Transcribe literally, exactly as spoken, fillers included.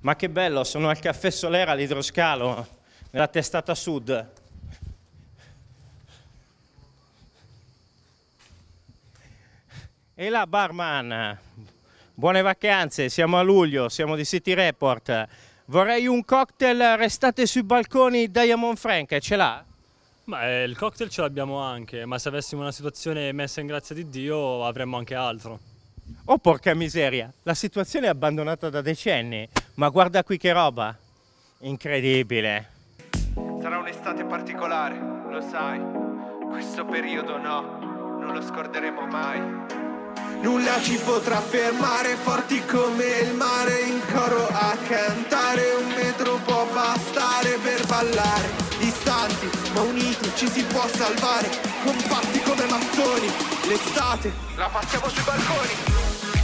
Ma che bello, sono al Caffè Solera all'idroscalo, nella testata sud. E là, barman, buone vacanze, siamo a luglio, siamo di City Report. Vorrei un cocktail restate sui balconi Diamond Frank, ce l'ha? Ma eh, il cocktail ce l'abbiamo anche, ma se avessimo una situazione messa in grazia di Dio avremmo anche altro. Oh porca miseria, la situazione è abbandonata da decenni, ma guarda qui che roba, incredibile. Sarà un'estate particolare, lo sai, questo periodo no, non lo scorderemo mai. Nulla ci potrà fermare, forti come il mare, in coro a cantare, un metro può bastare per ballare, distanti ma uniti ci si può salvare, compatti come mattoni, l'estate la passiamo sui balconi.